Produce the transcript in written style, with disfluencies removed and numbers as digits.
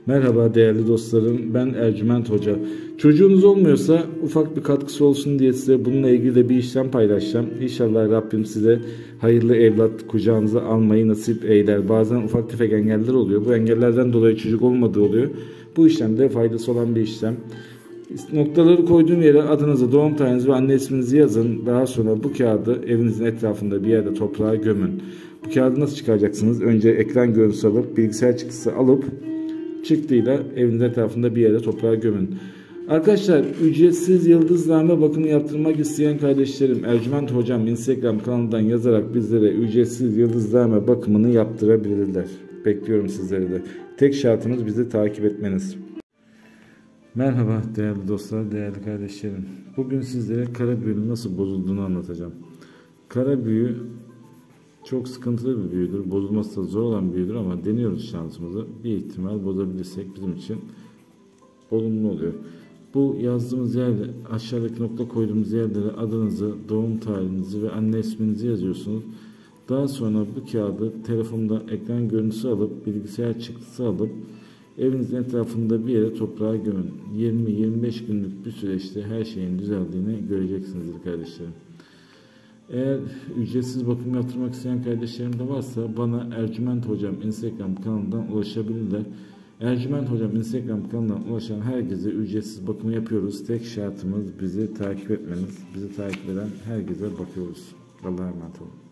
Merhaba değerli dostlarım, ben Ercüment Hoca. Çocuğunuz olmuyorsa ufak bir katkısı olsun diye size bununla ilgili de bir işlem paylaşacağım. İnşallah Rabbim size hayırlı evlat kucağınıza almayı nasip eyler. Bazen ufak tefek engeller oluyor. Bu engellerden dolayı çocuk olmadığı oluyor. Bu işlemde faydası olan bir işlem. Noktaları koyduğum yere adınızı, doğum tarihinizi ve anne isminizi yazın. Daha sonra bu kağıdı evinizin etrafında bir yerde toprağa gömün. Bu kağıdı nasıl çıkaracaksınız? Önce ekran görüntüsü alıp, bilgisayar çıktısı alıp çıktıyla evinizin etrafında bir yere toprağa gömün. Arkadaşlar, ücretsiz yıldızlarla bakımı yaptırmak isteyen kardeşlerim, Ercüment Hocam Instagram kanalından yazarak bizlere ücretsiz yıldızlarla bakımını yaptırabilirler. Bekliyorum sizleri de. Tek şartımız bizi takip etmeniz. Merhaba değerli dostlar, değerli kardeşlerim. Bugün sizlere kara büyünün nasıl bozulduğunu anlatacağım. Kara büyü çok sıkıntılı bir büyüdür. Bozulması da zor olan bir büyüdür ama deniyoruz şansımızı. Bir ihtimal bozabilirsek bizim için olumlu oluyor. Bu yazdığımız yerde, aşağıdaki nokta koyduğumuz yerlere adınızı, doğum tarihinizi ve anne isminizi yazıyorsunuz. Daha sonra bu kağıdı telefonda ekran görüntüsü alıp, bilgisayar çıktısı alıp evinizin etrafında bir yere toprağa gömün. 20-25 günlük bir süreçte her şeyin düzeldiğini göreceksinizdir kardeşlerim. Eğer ücretsiz bakım yaptırmak isteyen kardeşlerim de varsa bana Ercüment Hocam Instagram kanalından ulaşabilirler. Ercüment Hocam Instagram kanalından ulaşan herkese ücretsiz bakım yapıyoruz. Tek şartımız bizi takip etmeniz. Bizi takip eden herkese bakıyoruz. Allah'a emanet olun.